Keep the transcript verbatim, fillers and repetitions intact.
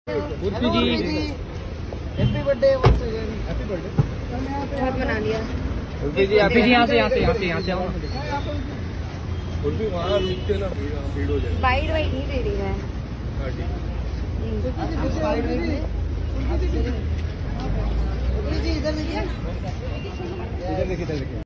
Urfi ji happy birthday once again. Happy birthday. बहुत मना लिया। उर्फी जी उर्फी जी यहाँ से यहाँ से यहाँ से यहाँ से आओ। उर्फी वहाँ रुक के ना भीड़ हो जाएगी। वाइड वाइड नहीं दे रही है। हाँ ठीक इधर देखिए, इधर देखिए।